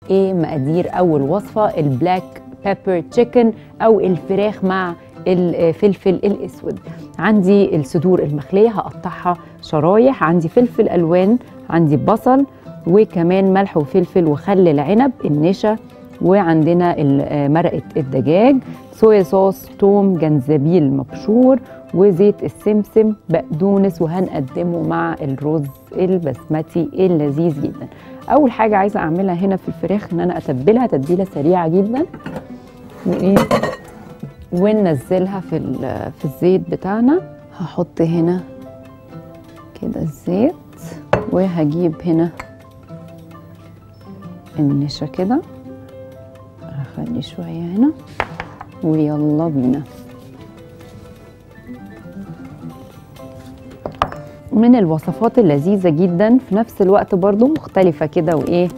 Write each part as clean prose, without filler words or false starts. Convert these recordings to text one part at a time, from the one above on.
ايه مقادير اول وصفه البلاك بيبر تشيكن او الفراخ مع الفلفل الاسود. عندي الصدور المخليه هقطعها شرايح، عندي فلفل الوان، عندي بصل، وكمان ملح وفلفل وخل العنب النشا، وعندنا مرقه الدجاج، صويا صوص، توم، جنزبيل مبشور، وزيت السمسم، بقدونس، وهنقدمه مع الرز البسمتي اللذيذ جدا. اول حاجه عايزه اعملها هنا في الفراخ ان انا اتبلها تتبيله سريعه جدا، وننزلها في الزيت بتاعنا. هحط هنا كده الزيت، وهجيب هنا النشا كده، هخلي شويه هنا، ويلا بينا. من الوصفات اللذيذة جدا في نفس الوقت برضو مختلفة كده وايه،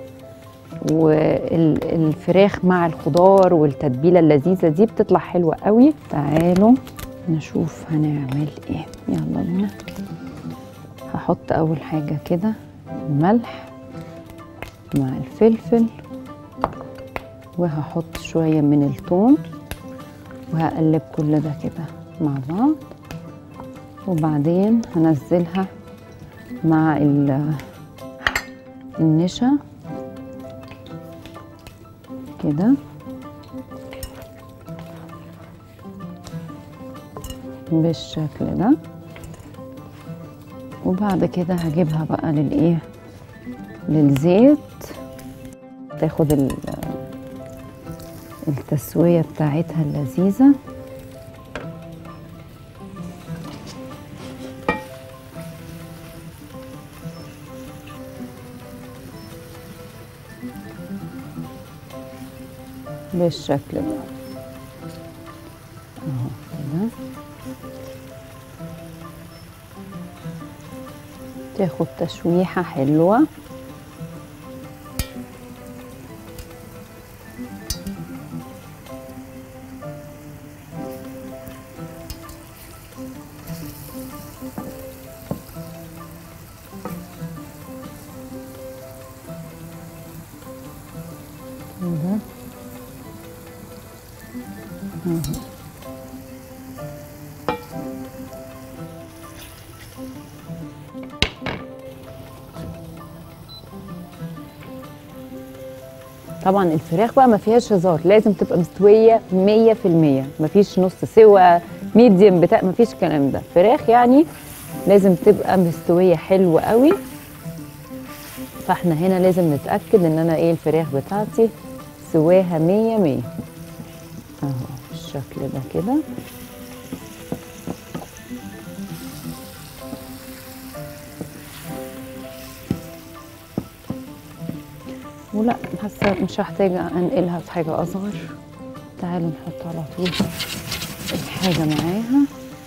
والفراخ مع الخضار والتتبيلة اللذيذة دي بتطلع حلوة قوي. تعالوا نشوف هنعمل ايه، يلا بينا. هحط اول حاجة كده الملح مع الفلفل، وهحط شوية من الثوم، وهقلب كل ده كده مع بعض، وبعدين هنزلها مع النشا كده بالشكل ده، وبعد كده هجيبها بقى للزيت، تاخد التسوية بتاعتها اللذيذة. بالشكل ده اهو كده، تاخد تشويحة حلوة. كده طبعا الفراخ بقى ما فيهاش هزار، لازم تبقى مستويه 100%، مفيش نص سوا ميديم بتاع، مفيش الكلام ده. فراخ يعني لازم تبقى مستويه حلوه قوي. فاحنا هنا لازم نتاكد ان انا الفراخ بتاعتي سواها 100 اهو بالشكل ده كده. ولا حاسه مش هحتاج انقلها في حاجه اصغر. تعالوا نحط على طول الحاجه معاها،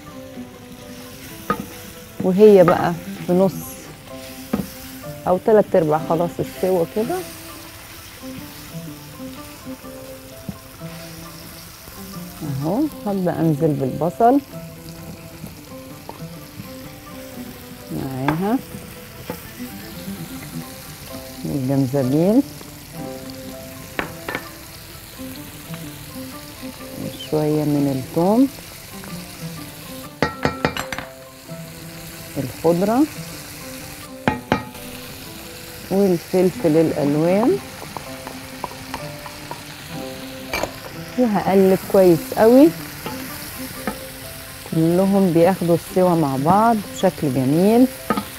وهي بقى في نص او 3/4 خلاص استوى كده. اهو هبدا انزل بالبصل معاها، والجنزبيل، وشويه من الثوم، الخضره، والفلفل الالوان، وهقلب كويس قوي كلهم بياخدوا السوا مع بعض بشكل جميل.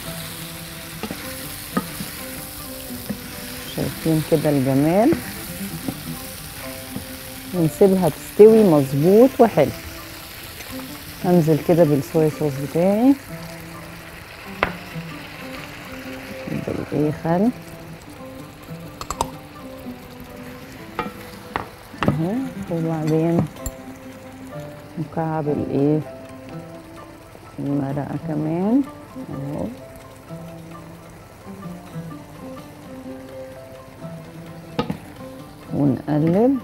شايفين كده الجمال، ونسيبها تستوي مظبوط وحلو. هنزل كده بالصويا صوص بتاعي خل اهو، وبعدين مكعب المرقه كمان اهو، ونقلب.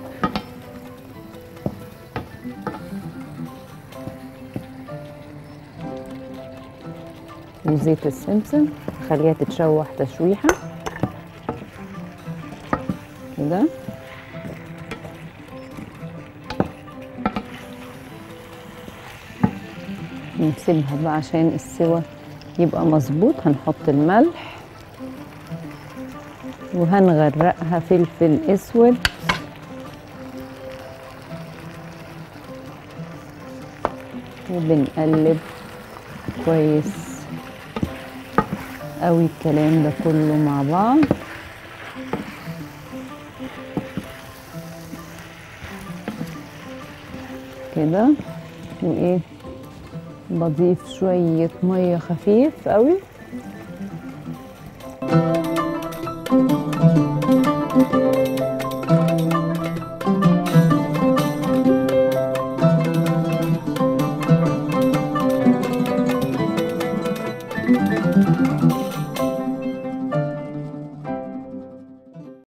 وزيت السمسم خليها تتشوح تشويحه. كده. نسيبها بقى عشان السوا يبقى مظبوط. هنحط الملح وهنغرقها فلفل اسود وبنقلب كويس قوي الكلام ده كله مع بعض. كده وايه، بضيف شوية مية خفيف قوي